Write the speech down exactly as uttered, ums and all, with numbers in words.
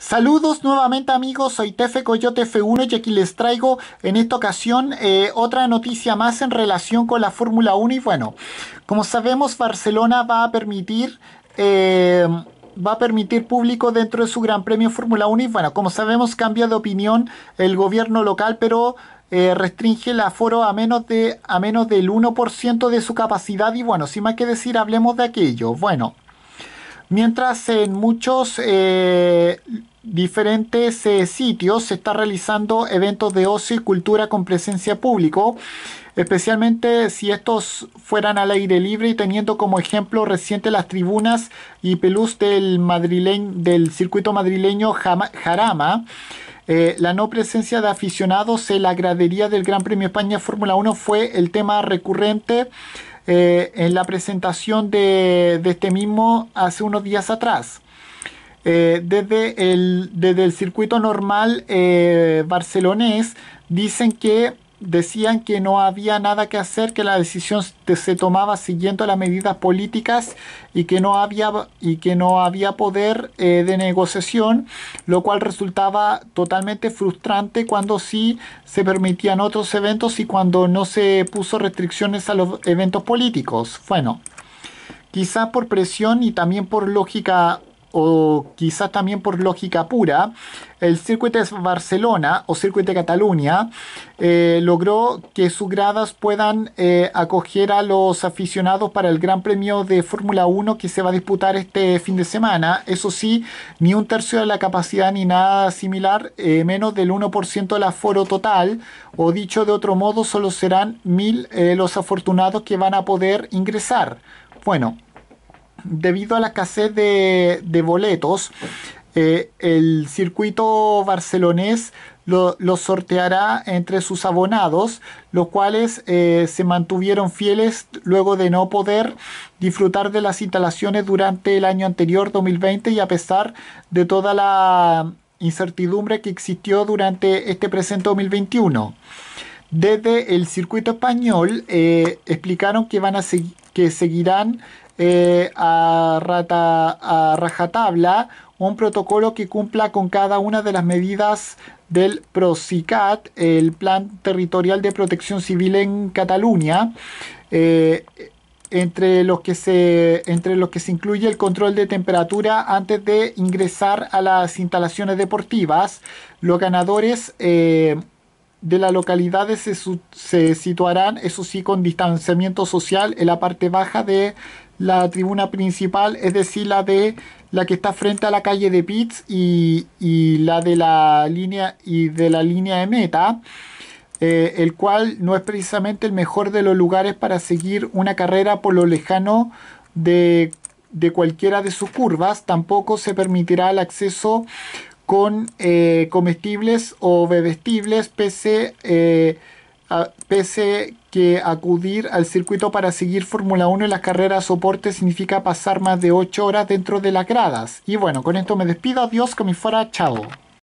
Saludos nuevamente amigos, soy Tefe Coyote F uno y aquí les traigo en esta ocasión eh, otra noticia más en relación con la Fórmula uno y bueno, como sabemos Barcelona va a permitir eh, va a permitir público dentro de su Gran Premio Fórmula uno y bueno, como sabemos cambia de opinión el gobierno local pero eh, restringe el aforo a menos, de, a menos del uno por ciento de su capacidad y bueno, sin más que decir hablemos de aquello. Bueno. Mientras en muchos eh, diferentes eh, sitios se está realizando eventos de ocio y cultura con presencia público, especialmente si estos fueran al aire libre y teniendo como ejemplo reciente las tribunas y pelús del, madrileño, del circuito madrileño Jama, Jarama. Eh, la no presencia de aficionados en la gradería del Gran Premio España Fórmula uno fue el tema recurrente eh, en la presentación de, de este mismo hace unos días atrás. Eh, desde, el, desde el circuito normal eh, barcelonés dicen que decían que no había nada que hacer, que la decisión se tomaba siguiendo las medidas políticas y que no había, y que no había poder eh, de negociación, lo cual resultaba totalmente frustrante cuando sí se permitían otros eventos y cuando no se puso restricciones a los eventos políticos. Bueno, quizás por presión y también por lógica o quizás también por lógica pura, el Circuito de Barcelona o Circuito de Cataluña eh, logró que sus gradas puedan eh, acoger a los aficionados para el Gran Premio de Fórmula uno que se va a disputar este fin de semana. Eso sí, ni un tercio de la capacidad ni nada similar, eh, menos del uno por ciento del aforo total, o dicho de otro modo, solo serán mil eh, los afortunados que van a poder ingresar. Bueno, debido a la escasez de, de boletos, eh, el circuito barcelonés lo, lo sorteará entre sus abonados, los cuales eh, se mantuvieron fieles luego de no poder disfrutar de las instalaciones durante el año anterior, dos mil veinte, y a pesar de toda la incertidumbre que existió durante este presente dos mil veintiuno. Desde el circuito español eh, explicaron que, van a segu- que seguirán Eh, a, rata, a rajatabla un protocolo que cumpla con cada una de las medidas del PROSICAT, el Plan Territorial de Protección Civil en Cataluña, eh, entre, los que se, entre los que se incluye el control de temperatura antes de ingresar a las instalaciones deportivas. Los ganadores eh, de las localidades se, se situarán, eso sí, con distanciamiento social en la parte baja de la tribuna principal, es decir, la de la que está frente a la calle de Pitts y, y la de la línea y de la línea de meta, eh, el cual no es precisamente el mejor de los lugares para seguir una carrera por lo lejano de, de cualquiera de sus curvas. Tampoco se permitirá el acceso con eh, comestibles o bebestibles, pese, eh, a, pese que acudir al circuito para seguir Fórmula uno en las carreras soporte significa pasar más de ocho horas dentro de las gradas. Y bueno, con esto me despido, adiós, que me fuera, chao.